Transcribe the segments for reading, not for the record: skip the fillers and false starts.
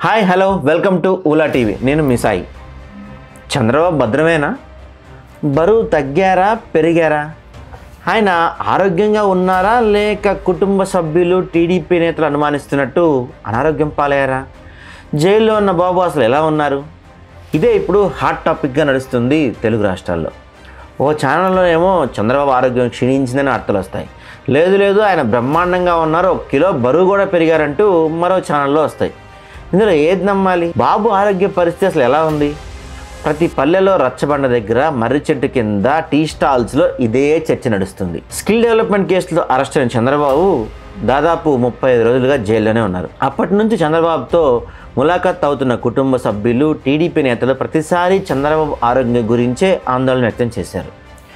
Hi hello welcome to Voolatv. నేను మీ సాయి. చంద్రబాబు భద్రమేనా? బరువు తగ్గారా పెరిగారా? ఆయన ఆరోగ్యంగా ఉన్నారా లేక కుటుంబ సభ్యులు టీడీపీ నేతలు అనుమానిస్తున్నట్టు అనారోగ్యం పాలయ్యారా? జైల్లో ఉన్న బాబు అసలు ఎలా ఉన్నారు? ఇదే ఇప్పుడు హాట్ టాపిక్గా నడుస్తుంది తెలుగు రాష్ట్రాల్లో. ఓ ఛానల్లో ఏమో చంద్రబాబు ఆరోగ్యం క్షీణించిందని వార్తలు వస్తాయి. లేదు ఆయన బ్రహ్మాండంగా ఉన్నారు, 1 కిలో బరువు కూడా పెరిగారంటూ మరో ఛానల్లో వస్తాయి. ఇందులో ఏది నమ్మాలి? బాబు ఆరోగ్య పరిస్థితి అసలు ఎలా ఉంది? ప్రతి పల్లెలో రచ్చబండ దగ్గర మర్రి చెట్టు కింద టీ స్టాల్స్లో ఇదే చర్చ నడుస్తుంది. స్కిల్ డెవలప్మెంట్ కేసులో అరెస్ట్ అయిన చంద్రబాబు దాదాపు 35 రోజులుగా జైల్లోనే ఉన్నారు. అప్పటి నుంచి చంద్రబాబుతో ములాఖాత్ అవుతున్న కుటుంబ సభ్యులు టీడీపీ నేతలు ప్రతిసారి చంద్రబాబు ఆరోగ్యం గురించే ఆందోళన వ్యక్తం చేశారు.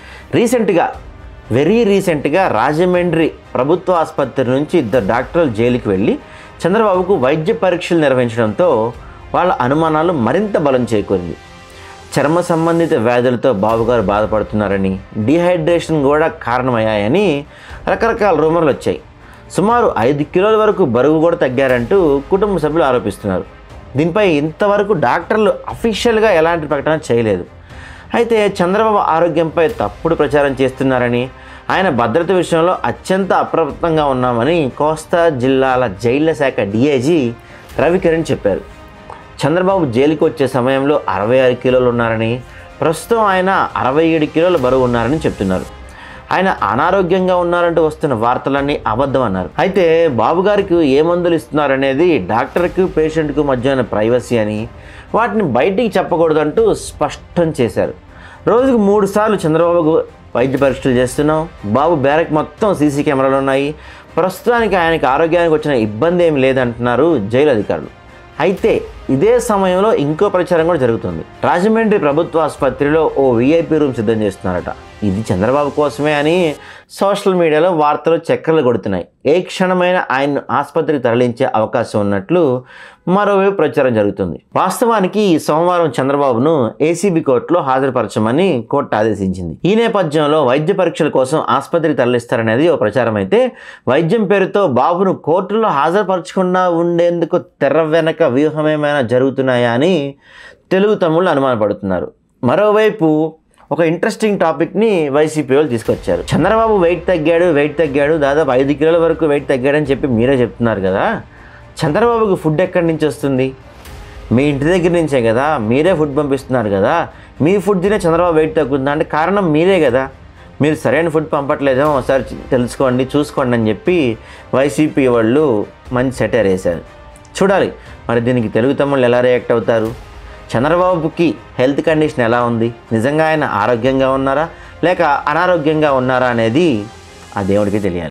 వెరీ రీసెంట్గా రాజమండ్రి ప్రభుత్వ ఆసుపత్రి నుంచి 2 డాక్టర్లు జైలుకి వెళ్ళి చంద్రబాబుకు వైద్య పరీక్షలు నిర్వహించడంతో వాళ్ళ అనుమానాలు మరింత బలం చేకూరింది. చర్మ సంబంధిత వ్యాధులతో బాబుగారు బాధపడుతున్నారని, డీహైడ్రేషన్ కూడా కారణమయ్యాయని రకరకాల రూమర్లు వచ్చాయి. సుమారు 5 కిలోల వరకు బరువు కూడా తగ్గారంటూ కుటుంబ సభ్యులు ఆరోపిస్తున్నారు. దీనిపై ఇంతవరకు డాక్టర్లు అఫీషియల్గా ఎలాంటి ప్రకటన చేయలేదు. అయితే చంద్రబాబు ఆరోగ్యంపై తప్పుడు ప్రచారం చేస్తున్నారని, ఆయన భద్రత విషయంలో అత్యంత అప్రమత్తంగా ఉన్నామని కోస్తా జిల్లాల జైళ్ల శాఖ డీఐజీ రవికిరణ్ చెప్పారు. చంద్రబాబు జైలుకి వచ్చే సమయంలో 66 కిలోలు ఉన్నారని, ప్రస్తుతం ఆయన 67 కిలోల బరువు ఉన్నారని చెప్తున్నారు. ఆయన అనారోగ్యంగా ఉన్నారంటూ వస్తున్న వార్తలన్నీ అబద్ధం అన్నారు. అయితే బాబు గారికి ఏ మందులు ఇస్తున్నారనేది డాక్టర్కి పేషెంట్కు మధ్య ప్రైవసీ అని, వాటిని బయటికి చెప్పకూడదంటూ స్పష్టం చేశారు. రోజుకు 3 సార్లు చంద్రబాబుకు వైద్య పరీక్షలు చేస్తున్నాం. బాబు బ్యారక్ మొత్తం సీసీ కెమెరాలు ఉన్నాయి. ప్రస్తుతానికి ఆయనకి ఆరోగ్యానికి వచ్చిన ఇబ్బంది ఏమి లేదంటున్నారు జైలు అధికారులు. అయితే ఇదే సమయంలో ఇంకో ప్రచారం కూడా జరుగుతుంది. రాజమండ్రి ప్రభుత్వ ఆసుపత్రిలో ఓ వీఐపీ రూమ్ సిద్ధం చేస్తున్నారట. ఇది చంద్రబాబు కోసమే అని సోషల్ మీడియాలో వార్తలు చక్కర్లు కొడుతున్నాయి. ఏ క్షణమైన ఆయన్ను ఆసుపత్రికి తరలించే అవకాశం ఉన్నట్లు మరోవైపు ప్రచారం జరుగుతుంది. వాస్తవానికి ఈ సోమవారం చంద్రబాబును ఏసీబీ కోర్టులో హాజరుపరచమని కోర్టు ఆదేశించింది. ఈ నేపథ్యంలో వైద్య పరీక్షల కోసం ఆసుపత్రికి తరలిస్తారనేది ఓ ప్రచారం అయితే, వైద్యం పేరుతో బాబును కోర్టులో హాజరుపరచకుండా ఉండేందుకు తెర వెనక వ్యూహమేమైనా జరుగుతున్నాయా అని తెలుగు తమ్ముళ్ళు అనుమానపడుతున్నారు. మరోవైపు ఒక ఇంట్రెస్టింగ్ టాపిక్ని వైసీపీ వాళ్ళు తీసుకొచ్చారు. చంద్రబాబు వెయిట్ తగ్గాడు, దాదాపు 5 కిలోల వరకు వెయిట్ తగ్గాడని చెప్పి మీరే చెప్తున్నారు కదా. చంద్రబాబుకి ఫుడ్ ఎక్కడి నుంచి వస్తుంది? మీ ఇంటి దగ్గర నుంచే కదా, మీరే ఫుడ్ పంపిస్తున్నారు కదా. మీ ఫుడ్ తినే చంద్రబాబు వెయిట్ తగ్గుతుందా అంటే కారణం మీరే కదా. మీరు సరైన ఫుడ్ పంపట్లేదేమో ఒకసారి తెలుసుకోండి, చూసుకోండి అని చెప్పి వైసీపీ వాళ్ళు మంచి సెటైర్ వేశారు. చూడాలి మరి దీనికి తెలుగు తమ్ముళ్ళు ఎలా రియాక్ట్ అవుతారు. చంద్రబాబుకి హెల్త్ కండిషన్ ఎలా ఉంది? నిజంగా ఆయన ఆరోగ్యంగా ఉన్నారా లేక అనారోగ్యంగా ఉన్నారా అనేది ఆ దేవుడికి తెలియాలి.